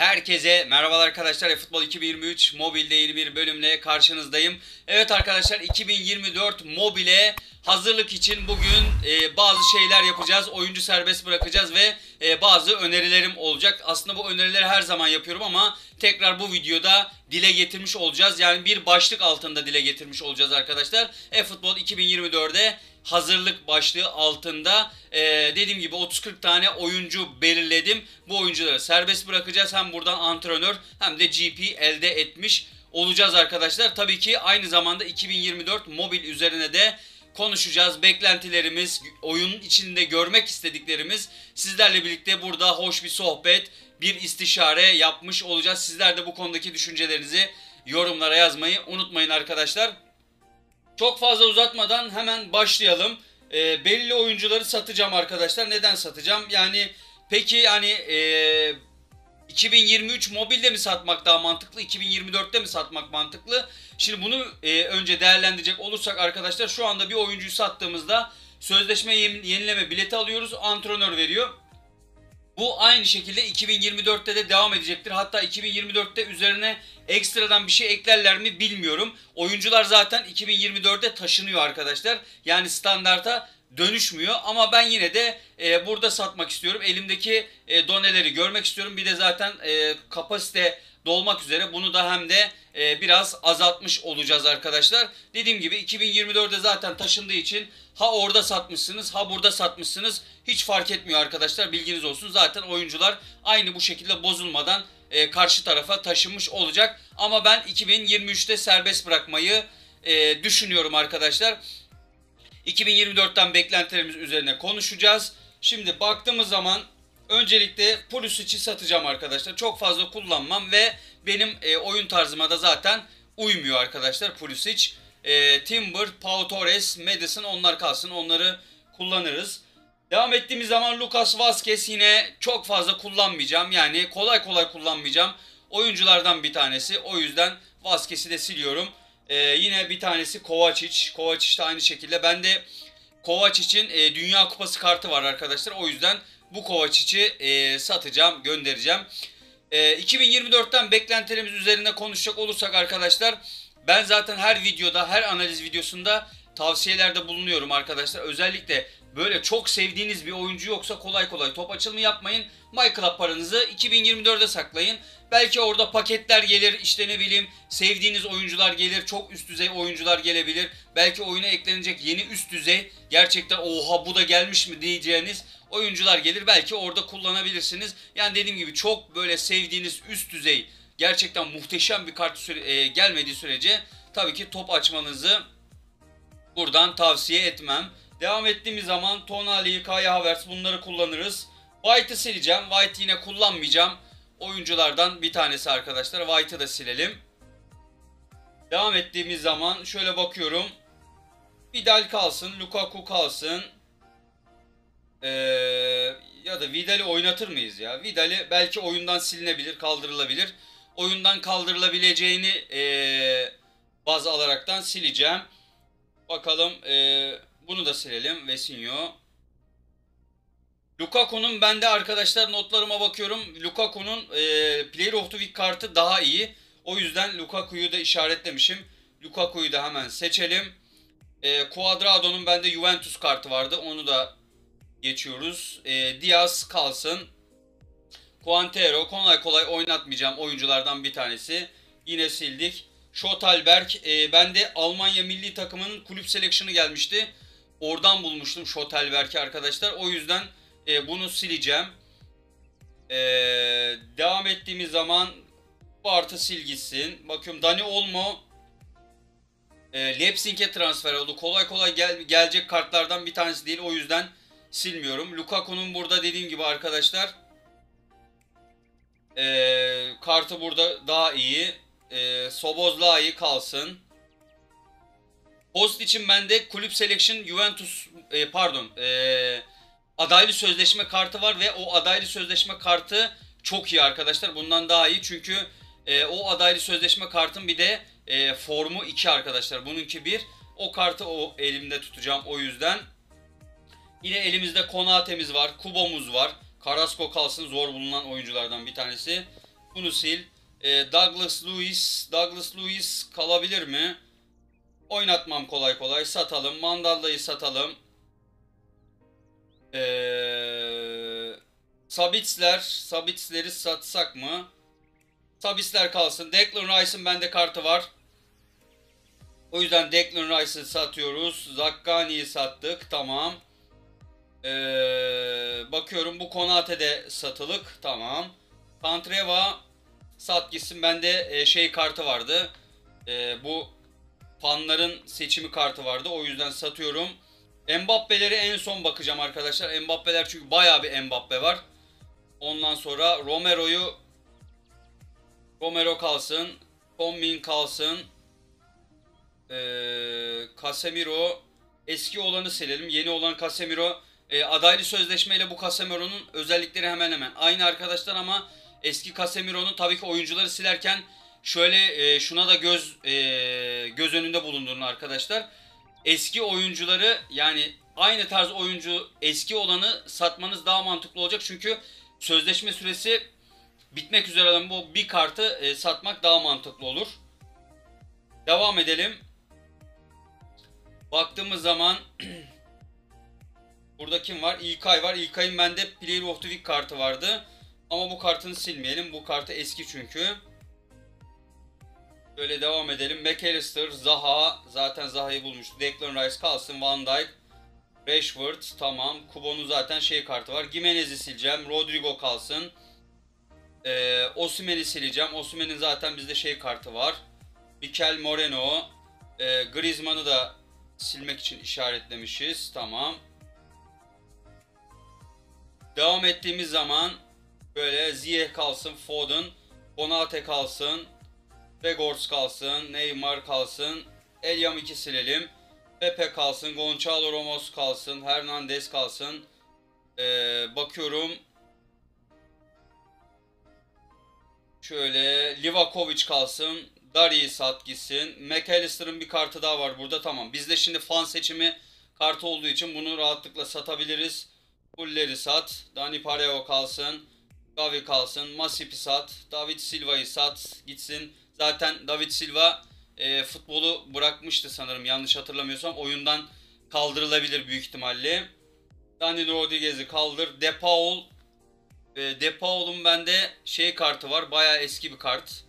Herkese merhabalar arkadaşlar. Futbol 2023 mobilde yeni bir bölümle karşınızdayım. Evet arkadaşlar, 2024 mobile hazırlık için bugün bazı şeyler yapacağız. Oyuncu serbest bırakacağız ve bazı önerilerim olacak. Aslında bu önerileri her zaman yapıyorum ama tekrar bu videoda dile getirmiş olacağız. Yani bir başlık altında dile getirmiş olacağız arkadaşlar. Futbol 2024'de hazırlık başlığı altında dediğim gibi 30-40 tane oyuncu belirledim. Bu oyuncuları serbest bırakacağız. Hem buradan antrenör hem de GP elde etmiş olacağız arkadaşlar. Tabii ki aynı zamanda 2024 mobil üzerine de konuşacağız. Beklentilerimiz, oyunun içinde görmek istediklerimiz, sizlerle birlikte burada hoş bir sohbet, bir istişare yapmış olacağız. Sizler de bu konudaki düşüncelerinizi yorumlara yazmayı unutmayın arkadaşlar. Çok fazla uzatmadan hemen başlayalım. Belli oyuncuları satacağım arkadaşlar. Neden satacağım? Yani peki yani 2023 mobilde mi satmak daha mantıklı, 2024'te mi satmak mantıklı? Şimdi bunu önce değerlendirecek olursak arkadaşlar, şu anda bir oyuncuyu sattığımızda sözleşme yenileme bileti alıyoruz. Antrenör veriyor. Bu aynı şekilde 2024'te de devam edecektir. Hatta 2024'te üzerine ekstradan bir şey eklerler mi bilmiyorum. Oyuncular zaten 2024'te taşınıyor arkadaşlar. Yani standarta dönüşmüyor. Ama ben yine de burada satmak istiyorum. Elimdeki doneleri görmek istiyorum. Bir de zaten kapasite dolmak üzere. Bunu da hem de biraz azaltmış olacağız arkadaşlar. Dediğim gibi 2024'de zaten taşındığı için ha orada satmışsınız ha burada satmışsınız, hiç fark etmiyor arkadaşlar, bilginiz olsun. Zaten oyuncular aynı bu şekilde bozulmadan karşı tarafa taşınmış olacak. Ama ben 2023'te serbest bırakmayı düşünüyorum arkadaşlar. 2024'ten beklentilerimiz üzerine konuşacağız. Şimdi baktığımız zaman öncelikle Pulisic'i satacağım arkadaşlar. Çok fazla kullanmam ve benim oyun tarzıma da zaten uymuyor arkadaşlar Pulisic. Timber, Pau Torres, Maddison, onlar kalsın. Onları kullanırız. Devam ettiğimiz zaman Lucas Vazquez yine çok fazla kullanmayacağım. Yani kolay kolay kullanmayacağım oyunculardan bir tanesi. O yüzden Vazquez'i de siliyorum. Yine bir tanesi Kovacic. Kovacic de aynı şekilde. Bende Kovacic'in Dünya Kupası kartı var arkadaşlar. O yüzden bu Kovacic'i satacağım, göndereceğim. 2024'ten beklentilerimiz üzerine konuşacak olursak arkadaşlar, ben zaten her videoda, her analiz videosunda tavsiyelerde bulunuyorum arkadaşlar. Özellikle böyle çok sevdiğiniz bir oyuncu yoksa kolay kolay top açılımı yapmayın. MyClub paranızı 2024'e saklayın. Belki orada paketler gelir, işte ne bileyim sevdiğiniz oyuncular gelir, çok üst düzey oyuncular gelebilir. Belki oyuna eklenecek yeni üst düzey, gerçekten oha bu da gelmiş mi diyeceğiniz oyuncular gelir. Belki orada kullanabilirsiniz. Yani dediğim gibi çok böyle sevdiğiniz üst düzey, gerçekten muhteşem bir kart gelmediği sürece tabii ki top açmanızı buradan tavsiye etmem. Devam ettiğimiz zaman Tonali, Kai Havertz, bunları kullanırız. White'ı sileceğim. White yine kullanmayacağım oyunculardan bir tanesi arkadaşlar. White'ı da silelim. Devam ettiğimiz zaman şöyle bakıyorum. Vidal kalsın, Lukaku kalsın. Ya da Vidal'i oynatır mıyız ya? Vidal'i belki oyundan silinebilir, kaldırılabilir. Oyundan kaldırılabileceğini baz alaraktan sileceğim. Bakalım, bunu da silelim. Vesinho. Lukaku'nun, bende arkadaşlar notlarıma bakıyorum. Lukaku'nun Player of the Week kartı daha iyi. O yüzden Lukaku'yu da işaretlemişim. Lukaku'yu da hemen seçelim. Cuadrado'nun bende Juventus kartı vardı. Onu da geçiyoruz. Diaz kalsın. Quintero kolay kolay oynatmayacağım oyunculardan bir tanesi. Yine sildik. Schotelberg, bende Almanya milli takımının kulüp seleksiyonu gelmişti. Oradan bulmuştum Schotelberg'i arkadaşlar. O yüzden bunu sileceğim. Devam ettiğimiz zaman bu artı sil gitsin. Bakıyorum Dani Olmo Leipzig'e transfer oldu. Kolay kolay gelecek kartlardan bir tanesi değil. O yüzden silmiyorum. Lukaku'nun burada dediğim gibi arkadaşlar kartı burada daha iyi. Szoboszlai kalsın. Post için bende kulüp selection Juventus adaylı sözleşme kartı var ve o adaylı sözleşme kartı çok iyi arkadaşlar. Bundan daha iyi çünkü o adaylı sözleşme kartın bir de formu 2 arkadaşlar. Bununki 1. O kartı elimde tutacağım o yüzden. Yine elimizde Konate'miz var, Kubo'muz var. Carrasco kalsın, zor bulunan oyunculardan bir tanesi. Bunu sil. Douglas Lewis kalabilir mi? Oynatmam kolay kolay. Satalım. Mandalda'yı satalım. Sabitz'leri satsak mı? Sabitz'ler kalsın. Declan Rice'ın bende kartı var. O yüzden Declan Rice'ı satıyoruz. Zaccagni'yi sattık. Tamam. Bakıyorum bu Konate de satılık. Tamam. Candreva sat gitsin. Bende şey kartı vardı. Bu fanların seçimi kartı vardı. O yüzden satıyorum. Mbappe'leri en son bakacağım arkadaşlar. Mbappe'ler çünkü bayağı bir Mbappe var. Ondan sonra Romero kalsın. Tommin kalsın. Casemiro. Eski olanı silelim. Yeni olan Casemiro. Adaylı sözleşmeyle bu Casemiro'nun özellikleri hemen hemen aynı arkadaşlar ama eski Casemiro'nun tabii ki oyuncuları silerken şöyle şuna da göz önünde bulundurun arkadaşlar. Eski oyuncuları yani aynı tarz oyuncu eski olanı satmanız daha mantıklı olacak çünkü sözleşme süresi bitmek üzere olan bu bir kartı satmak daha mantıklı olur. Devam edelim. Baktığımız zaman burada kim var? İlkay var. İlkay'ın bende Player of the Week kartı vardı. Ama bu kartını silmeyelim. Bu kartı eski çünkü. Böyle devam edelim. McAllister, Zaha. Zaten Zaha'yı bulmuştuk. Declan Rice kalsın. Van Dijk. Rashford. Tamam. Kubo'nun zaten şey kartı var. Gimenez'i sileceğim. Rodrigo kalsın. Osimhen'i sileceğim. Osimhen'in zaten bizde şey kartı var. Mikel Moreno. Griezmann'ı da silmek için işaretlemişiz. Tamam. Devam ettiğimiz zaman böyle Ziyech kalsın, Foden, Konate kalsın, Weghorst kalsın, Neymar kalsın, Elyamik'i silelim, Pepe kalsın, Gonçalo Ramos kalsın, Hernandez kalsın. Bakıyorum. Şöyle Livakovic kalsın, Dari'yi sat gitsin. McAllister'ın bir kartı daha var burada. Tamam. Bizde şimdi fan seçimi kartı olduğu için bunu rahatlıkla satabiliriz. Fuller'i sat. Dani Parejo kalsın. Gavi kalsın. Masip'i sat. David Silva'yı sat gitsin. Zaten David Silva futbolu bırakmıştı sanırım. Yanlış hatırlamıyorsam. Oyundan kaldırılabilir büyük ihtimalle. Dani Rodriguez'i kaldır. De Paul'un bende şey kartı var. Bayağı eski bir kart.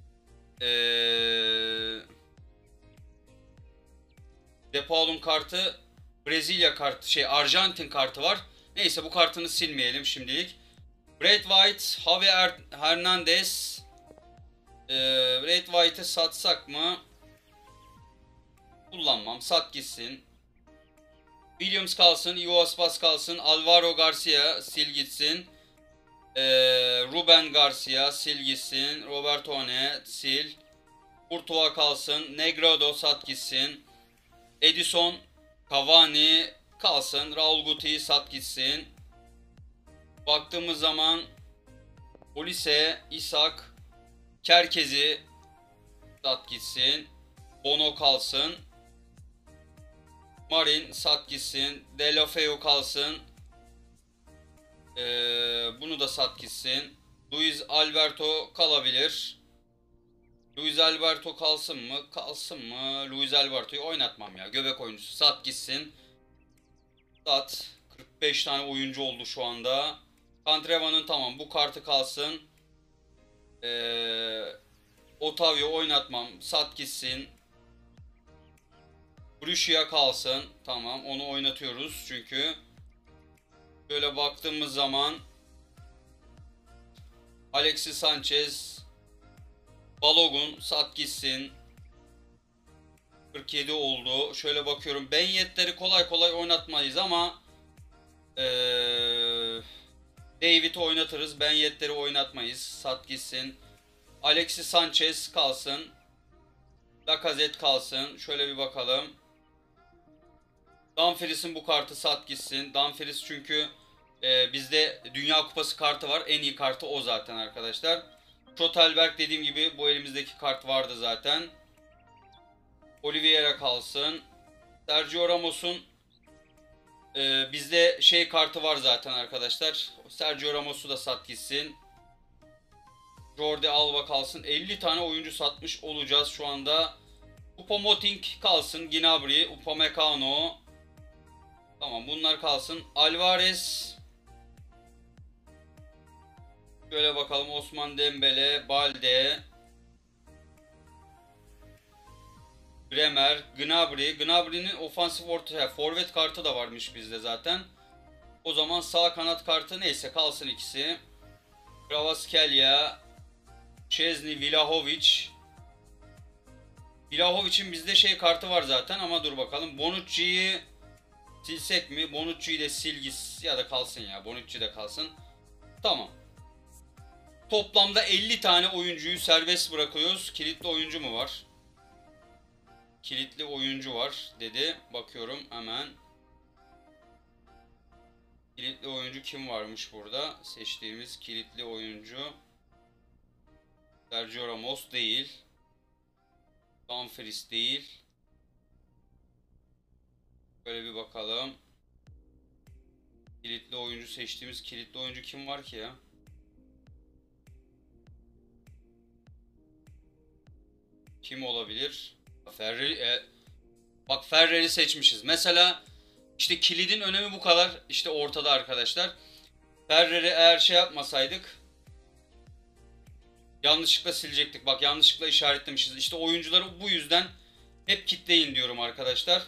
De Paul'un kartı Brezilya kartı Arjantin kartı var. Neyse bu kartını silmeyelim şimdilik. Brad White, Javi Hernandez. Brad White'ı satsak mı? Kullanmam. Sat gitsin. Williams kalsın. Ivo Aspas kalsın. Alvaro Garcia sil gitsin. Ruben Garcia sil gitsin. Robertone sil. Courtois kalsın. Negredo sat gitsin. Edison Cavani kalsın. Raul Guti'yi sat gitsin. Baktığımız zaman Olise, Isak, Kerkez'i sat gitsin. Bono kalsın. Marin sat gitsin. Deulofeu kalsın. Bunu da sat gitsin. Luis Alberto kalabilir. Luis Alberto kalsın mı? Kalsın mı? Luis Alberto'yu oynatmam ya. Göbek oyuncusu. Sat gitsin. Sat. 45 tane oyuncu oldu şu anda. Candreva'nın tamam bu kartı kalsın. Otavio oynatmam. Sat gitsin. Brüşya kalsın. Tamam onu oynatıyoruz çünkü. Böyle baktığımız zaman Alexis Sanchez, Balogun sat gitsin. 47 oldu. Şöyle bakıyorum. Ben Yedder'i kolay kolay oynatmayız ama David'i oynatırız. Ben Yedder'i oynatmayız. Sat gitsin. Alexis Sanchez kalsın. Lacazette kalsın. Şöyle bir bakalım. Dumfries'in bu kartı sat gitsin. Dumfries çünkü bizde Dünya Kupası kartı var. En iyi kartı o zaten arkadaşlar. Schlotterberg dediğim gibi bu elimizdeki kart vardı zaten. Oliveira kalsın. Sergio Ramos'un bizde şey kartı var zaten arkadaşlar. Sergio Ramos'u da sat gitsin. Jordi Alba kalsın. 50 tane oyuncu satmış olacağız şu anda. Choupo-Moting kalsın. Gnabry, Upamecano. Tamam, bunlar kalsın. Alvarez. Şöyle bakalım. Osman Dembele, Balde. Bremer, Gnabry. Gnabry'nin ofansif orta forvet kartı da varmış bizde zaten. O zaman sağ kanat kartı neyse kalsın ikisi. Kvaratskhelia, Szczesny, Vlahovic. Vlahovic'in bizde şey kartı var zaten ama dur bakalım. Bonucci'yi silsek mi? Bonucci'yi de silgis ya da kalsın ya. Bonucci de kalsın. Tamam. Toplamda 50 tane oyuncuyu serbest bırakıyoruz. Kilitli oyuncu mu var? Kilitli oyuncu var dedi. Bakıyorum hemen. Kilitli oyuncu kim varmış burada? Seçtiğimiz kilitli oyuncu. Sergio Ramos değil. Dumfries değil. Böyle bir bakalım. Kilitli oyuncu seçtiğimiz kilitli oyuncu kim var ki ya? Kim olabilir? Ferrari, bak Ferrari seçmişiz. Mesela işte kilidin önemi bu kadar işte ortada arkadaşlar. Ferrari eğer şey yapmasaydık yanlışlıkla silecektik. Bak yanlışlıkla işaretlemişiz. İşte oyuncuları bu yüzden hep kitleyin diyorum arkadaşlar.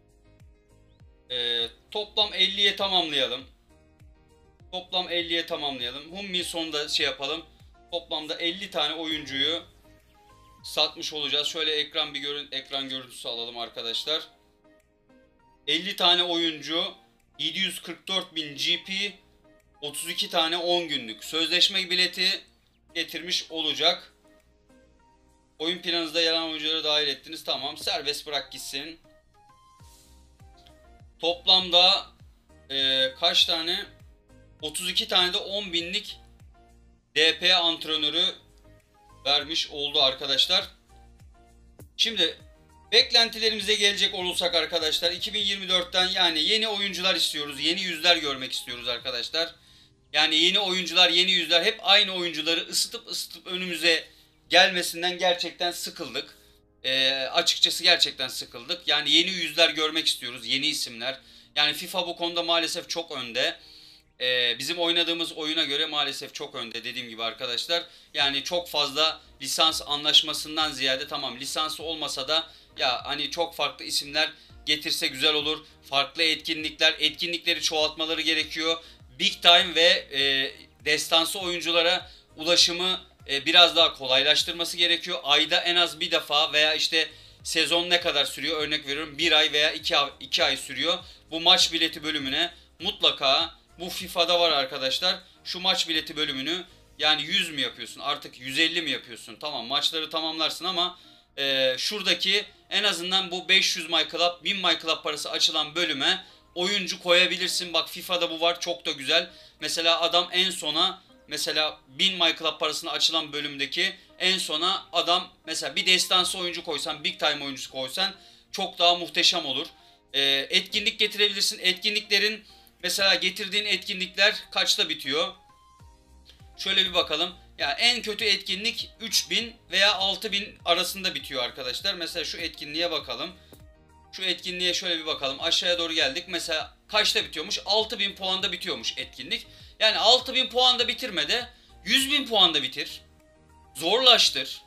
Toplam 50'ye tamamlayalım. Toplam 50'ye tamamlayalım. Hummelson'u da şey yapalım. Toplamda 50 tane oyuncuyu satmış olacağız. Şöyle ekran görüntüsü alalım arkadaşlar. 50 tane oyuncu, 744.000 GP, 32 tane 10 günlük sözleşme bileti getirmiş olacak. Oyun planınızda yer alan oyuncuları dahil ettiniz. Tamam, serbest bırak gitsin. Toplamda kaç tane? 32 tane de 10 binlik DP antrenörü vermiş oldu arkadaşlar. Şimdi beklentilerimize gelecek olursak arkadaşlar 2024'ten yani yeni oyuncular istiyoruz. Yeni yüzler görmek istiyoruz arkadaşlar. Yani yeni oyuncular, yeni yüzler, hep aynı oyuncuları ısıtıp önümüze gelmesinden gerçekten sıkıldık. Açıkçası gerçekten sıkıldık. Yani yeni yüzler görmek istiyoruz, yeni isimler. Yani FIFA bu konuda maalesef çok önde. Bizim oynadığımız oyuna göre maalesef çok önde dediğim gibi arkadaşlar. Yani çok fazla lisans anlaşmasından ziyade tamam lisansı olmasa da ya hani çok farklı isimler getirse güzel olur. Farklı etkinlikleri çoğaltmaları gerekiyor. Big time ve destansı oyunculara ulaşımı biraz daha kolaylaştırması gerekiyor. Ayda en az bir defa veya işte sezon ne kadar sürüyor örnek veriyorum 1 ay veya 2 ay sürüyor. Bu maç bileti bölümüne mutlaka bu FIFA'da var arkadaşlar. Şu maç bileti bölümünü yani 100 mü yapıyorsun artık 150 mi yapıyorsun? Tamam maçları tamamlarsın ama şuradaki en azından bu 500 My Club 1000 My Club parası açılan bölüme oyuncu koyabilirsin. Bak FIFA'da bu var çok da güzel. Mesela adam en sona mesela 1000 My Club parasına açılan bölümdeki en sona adam mesela bir destansı oyuncu koysan Big Time oyuncusu koysan çok daha muhteşem olur. Etkinlik getirebilirsin. Etkinliklerin mesela getirdiğin etkinlikler kaçta bitiyor? Şöyle bir bakalım. Ya en kötü etkinlik 3000 veya 6000 arasında bitiyor arkadaşlar. Mesela şu etkinliğe bakalım. Şu etkinliğe şöyle bir bakalım. Aşağıya doğru geldik. Mesela kaçta bitiyormuş? 6000 puanda bitiyormuş etkinlik. Yani 6000 puanda bitirme de 100.000 puanda bitir. Zorlaştır.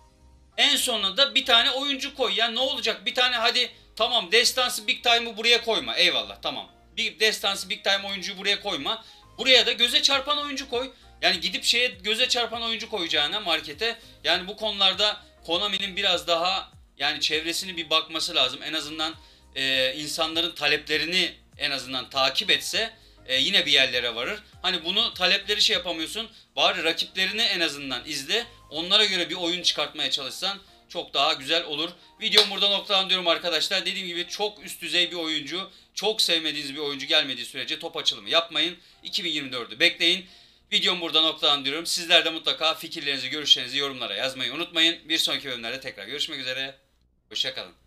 En sonunda da bir tane oyuncu koy. Ya ne olacak? Bir tane hadi tamam destansı Big Time'ı buraya koyma. Eyvallah tamam. Bir destansı Big Time oyuncuyu buraya koyma. Buraya da göze çarpan oyuncu koy. Yani gidip şeye göze çarpan oyuncu koyacağına markete. Yani bu konularda Konami'nin biraz daha yani çevresini bir bakması lazım. En azından insanların taleplerini en azından takip etse yine bir yerlere varır. Hani bunu talepleri şey yapamıyorsun. Bari rakiplerini en azından izle. Onlara göre bir oyun çıkartmaya çalışsan çok daha güzel olur. Videomu burada noktalandırıyorum arkadaşlar. Dediğim gibi çok üst düzey bir oyuncu, çok sevmediğiniz bir oyuncu gelmediği sürece top açılımı yapmayın. 2024'ü bekleyin. Videomu burada noktalandırıyorum. Sizler de mutlaka fikirlerinizi, görüşlerinizi yorumlara yazmayı unutmayın. Bir sonraki bölümlerde tekrar görüşmek üzere. Hoşça kalın.